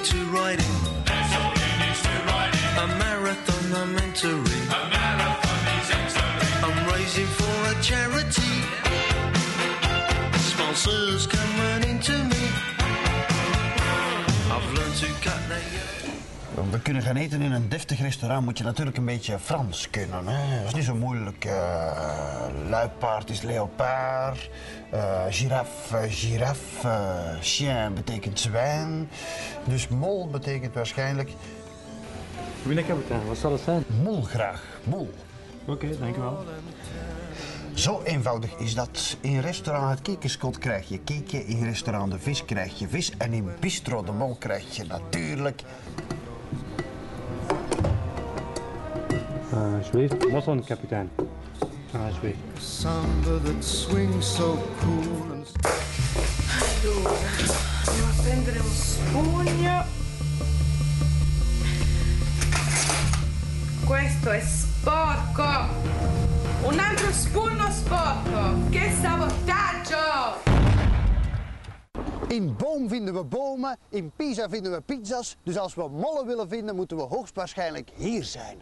to riding. That's all he needs to riding. A marathon I'm entering. A marathon he's entering. I'm raising for a charity. Sponsors come running to me. I've learned to cut their hair. Om te kunnen gaan eten in een deftig restaurant moet je natuurlijk een beetje Frans kunnen. Hè? Dat is niet zo moeilijk. Luipaard is leopard. Giraffe, giraffe. Chien betekent zwijn. Dus mol betekent waarschijnlijk... Meneer kapitein, wat zal het zijn? Mol graag. Mol. Oké, dankjewel. Zo eenvoudig is dat. In restaurant het Kekenskot krijg je keken, in restaurant de vis krijg je vis en in bistro de mol krijg je natuurlijk... Alsjeblieft, was dan kapitein. Alsjeblieft. Samba that swings so cool and... Allora, andiamo a prendere un spugno. Questo è sporco! Un altro spugno sporco! Che sabotaggio! In Boom vinden we bomen, in Pisa vinden we pizza's. Dus als we mollen willen vinden, moeten we hoogstwaarschijnlijk hier zijn.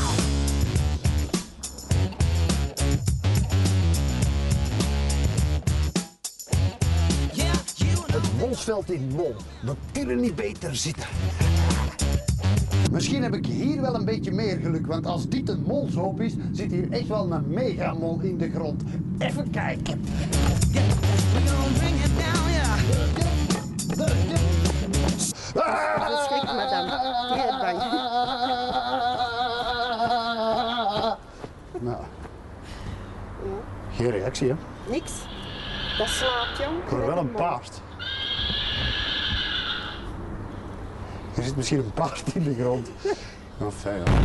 Het molsveld in Mol. We kunnen niet beter zitten. Misschien heb ik hier wel een beetje meer geluk, want als dit een molshoop is, zit hier echt wel een megamol in de grond. Even kijken. Schrik, madame. Heel dank. Nou, geen reactie, hè? Niks. Dat slaapt, jong. Ik hoor wel een paard. Er zit misschien een paard in de grond. Oh, fijn, ja.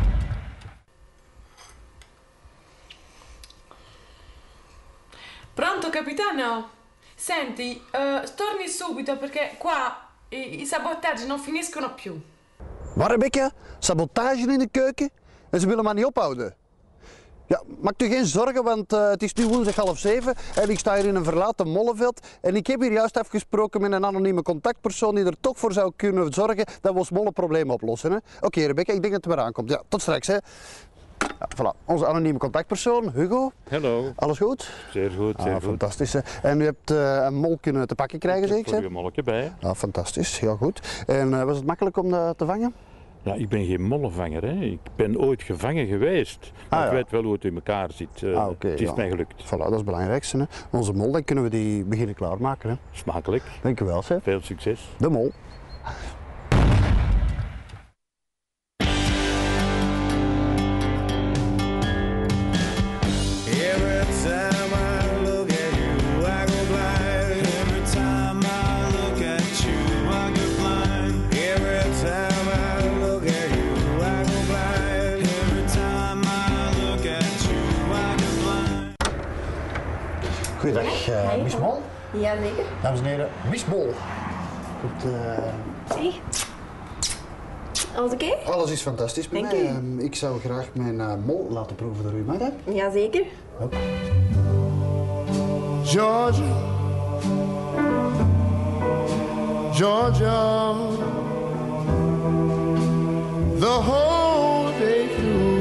Pronto capitano? Senti, torni subito perché qua i sabotaggi non finiscono più. Waar heb ik je? Sabotage in de keuken? En ze willen maar niet ophouden. Ja, maak u geen zorgen, want het is nu woensdag 6:30 en ik sta hier in een verlaten mollenveld. En ik heb hier juist afgesproken met een anonieme contactpersoon die er toch voor zou kunnen zorgen dat we ons mollenprobleem oplossen. Oké, Rebecca, ik denk dat het weer aankomt. Ja, tot straks. Hè. Ja, voilà, onze anonieme contactpersoon, Hugo. Hallo. Alles goed? Zeer goed, zeer goed. Fantastisch. Hè. En u hebt een mol kunnen te pakken krijgen, zeg ik? Ik heb er een molkje bij. Ah, fantastisch, heel goed. En was het makkelijk om dat te vangen? Ja, ik ben geen mollenvanger, hè. Ik ben ooit gevangen geweest. Maar ik weet wel hoe het in elkaar zit. Okay, het is mij gelukt. Voilà, dat is het belangrijkste. Hè. Onze mol, dan kunnen we die beginnen klaarmaken. Hè. Smakelijk. Dank u wel, chef. Veel succes. De mol. Goeiedag, Miss Mol. Jazeker. Dames en heren, Miss Mol. Goed, Hey. Alles oké? alles is fantastisch bij Dank mij. u. Ik zou graag mijn mol laten proeven door u, mag dat? Jazeker. Oké. Georgia, Georgia, the whole day through.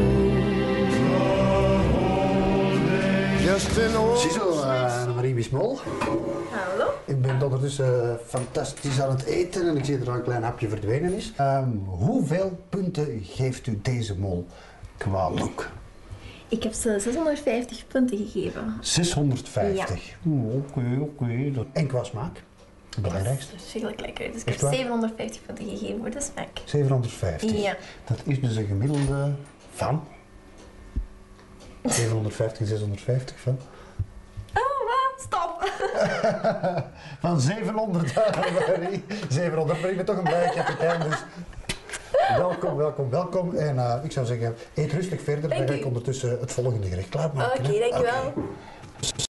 Just an old... Ziezo, Marie Miss Mol. Hallo. Ik ben ondertussen fantastisch aan het eten en ik zie dat er een klein hapje verdwenen is. Hoeveel punten geeft u deze mol qua look? Ik heb ze 650 punten gegeven. 650. Oké. En qua smaak? Het belangrijkste. Dat is verschrikkelijk lekker. Dus ik Echt heb waar? 750 punten gegeven voor de smaak. 750. Ja. Dat is dus een gemiddelde van 750, 650 van? Oh, wat? Stop. Van 700, Marie. 700, maar ik ben toch een blije kapitein, dus welkom. En ik zou zeggen, eet rustig verder, dan ga ik ondertussen het volgende gerecht klaarmaken. Oké, dankjewel.